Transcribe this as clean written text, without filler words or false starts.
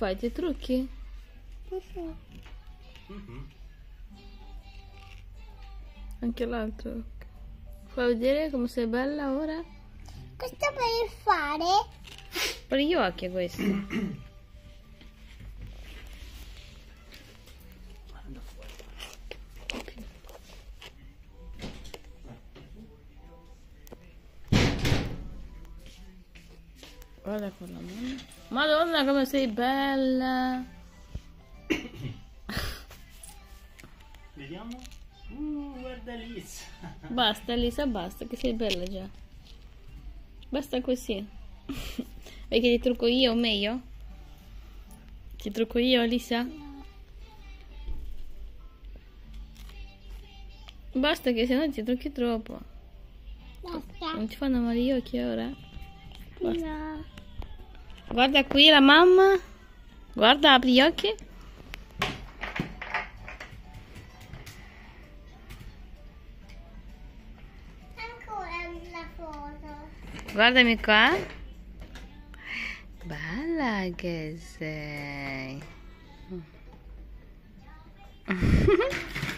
fai? Ti trucchi? Anche l'altro. Fai vedere come sei bella ora? Questo per fare? Per gli occhi questo. Guarda con la mano. Madonna come sei bella. Vediamo. Guarda Lisa. Basta Elisa, basta che sei bella già. Basta così. Vuoi che ti trucco io o meglio? Ti trucco io Elisa? Basta che se no ti trucchi troppo. Basta. Non ti fanno male gli occhi ora? Basta. No. Guarda qui la mamma. Guarda, apri gli occhi. Ancora la foto. Guardami qua. Bella che sei.